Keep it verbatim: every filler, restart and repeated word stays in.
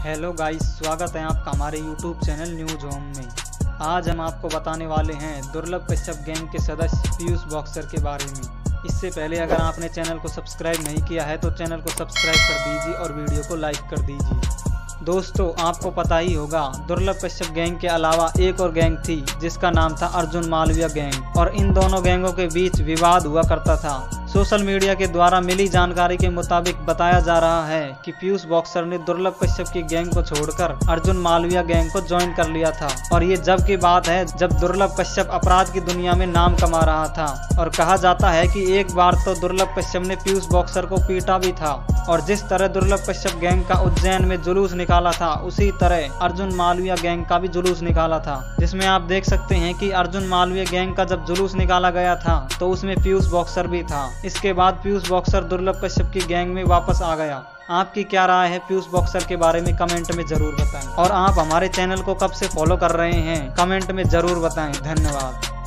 Hello guys, स्वागत है आपका हमारे यूट्यूब चैनल न्यूज होम में। आज हम आपको बताने वाले हैं दुर्लभ कश्यप गैंग के सदस्य पीयूष बॉक्सर के बारे में। इससे पहले अगर आपने चैनल को सब्सक्राइब नहीं किया है तो चैनल को सब्सक्राइब कर दीजिए और वीडियो को लाइक कर दीजिए। दोस्तों, आपको पता ही होगा, दुर्लभ कश्यप गैंग के अलावा एक और गैंग थी जिसका नाम था अर्जुन मालविया गैंग, और इन दोनों गैंगों के बीच विवाद हुआ करता था। सोशल मीडिया के द्वारा मिली जानकारी के मुताबिक बताया जा रहा है कि पीयूष बॉक्सर ने दुर्लभ कश्यप की गैंग को छोड़कर अर्जुन मालविया गैंग को ज्वाइन कर लिया था। और ये जब की बात है जब दुर्लभ कश्यप अपराध की दुनिया में नाम कमा रहा था। और कहा जाता है कि एक बार तो दुर्लभ कश्यप ने पीयूष बॉक्सर को पीटा भी था। और जिस तरह दुर्लभ कश्यप गैंग का उज्जैन में जुलूस निकाला था, उसी तरह अर्जुन मालविया गैंग का भी जुलूस निकाला था, जिसमें आप देख सकते हैं कि अर्जुन मालविया गैंग का जब जुलूस निकाला गया था तो उसमें पीयूष बॉक्सर भी था। इसके बाद पीयूष बॉक्सर दुर्लभ कश्यप की गैंग में वापस आ गया। आपकी क्या राय है पीयूष बॉक्सर के बारे में कमेंट में जरूर बताएं। और आप हमारे चैनल को कब से फॉलो कर रहे हैं कमेंट में जरूर बताएं। धन्यवाद।